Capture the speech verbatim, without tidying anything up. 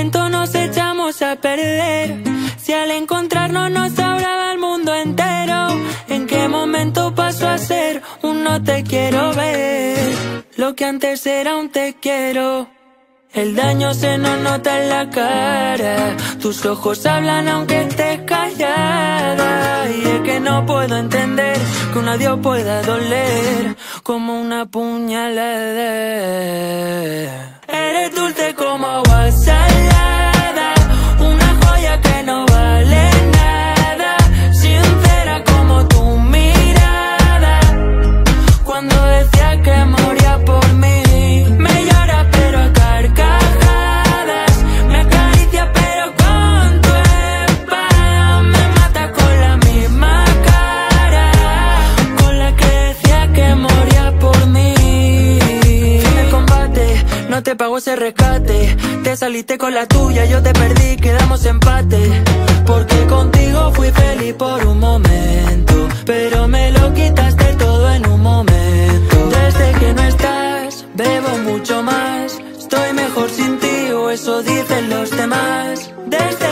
momento nos echamos a perder? Si al encontrarnos nos sobraba el mundo entero, ¿en qué momento pasó a ser un no te quiero ver? Lo que antes era un te quiero. El daño se nos nota en la cara, tus ojos hablan aunque estés callada. Y es que no puedo entender que un adiós pueda doler como una puñalada. Eres dulce como agua salada, una joya que no vale nada, sincera como tu mirada, cuando decía que moría por mí. Me llora pero a carcajadas, me acaricia pero con tu espada, me mata con la misma cara con la que decía que moría por mí. En el combate no te pago ese rescate, te saliste con la tuya, yo te perdí, quedamos empate. Porque contigo fui feliz por un momento, pero me lo quitaste todo en un momento. Desde que no estás, bebo mucho más, estoy mejor sin ti, o eso dicen los demás. Desde